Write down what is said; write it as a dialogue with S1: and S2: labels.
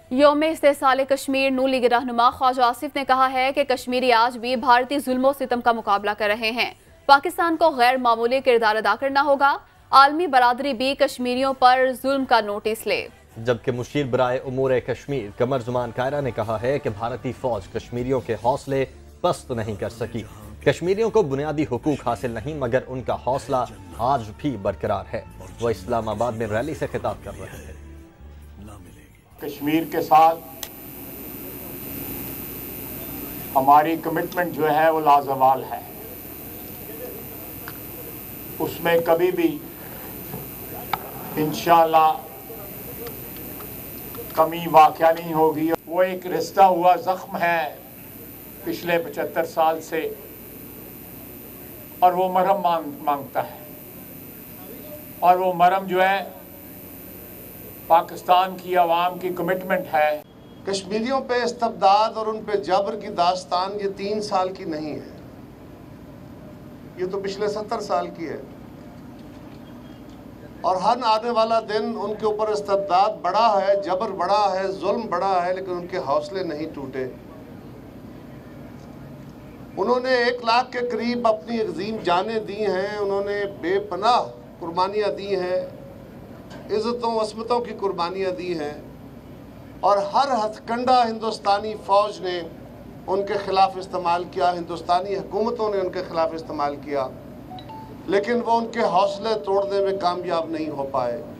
S1: यौम इस्तेसाल कश्मीर नून लीग रहनुमा ख्वाजा आसिफ ने कहा है कि कश्मीरी आज भी भारतीय जुल्म सितम का मुकाबला कर रहे हैं। पाकिस्तान को गैर मामूली किरदार अदा करना होगा। आलमी बरादरी भी कश्मीरियों पर जुल्म का नोटिस ले।
S2: जबकि मुशीर बराए उमूर कश्मीर कमर जुमान कायरा ने कहा है कि भारतीय फौज कश्मीरियों के हौसले पस्त नहीं कर सकी। कश्मीरियों को बुनियादी हुकूक हासिल नहीं, मगर उनका हौसला आज भी बरकरार है। वह इस्लामाबाद में रैली से खिताब कर रहे थे।
S3: कश्मीर के साथ हमारी कमिटमेंट जो है वो लाजवाल है, उसमें कभी भी इंशाअल्लाह कमी वाक़या नहीं होगी। वो एक रिश्ता हुआ ज़ख्म है पिछले 75 साल से, और वो मरहम मांगता है, और वो मरहम जो है पाकिस्तान की आवाम की कमिटमेंट है।
S4: कश्मीरियों पे इस्तबदाद और उन पे जबर की दास्तान ये 3 साल की नहीं है, ये तो पिछले 70 साल की है। और हर आने वाला दिन उनके ऊपर इस्तबदाद बड़ा है, जबर बड़ा है, जुल्म बड़ा है, लेकिन उनके हौसले नहीं टूटे। उन्होंने 1 लाख के करीब अपनी अजीम जानें दी हैं, उन्होंने बेपनाह कुर्बानियाँ दी हैं, इज़्ज़तों वस्मतों की कुर्बानियाँ दी हैं, और हर हथकंडा हिंदुस्तानी फ़ौज ने उनके ख़िलाफ़ इस्तेमाल किया, हिंदुस्तानी हुकूमतों ने उनके ख़िलाफ़ इस्तेमाल किया, लेकिन वो उनके हौसले तोड़ने में कामयाब नहीं हो पाए।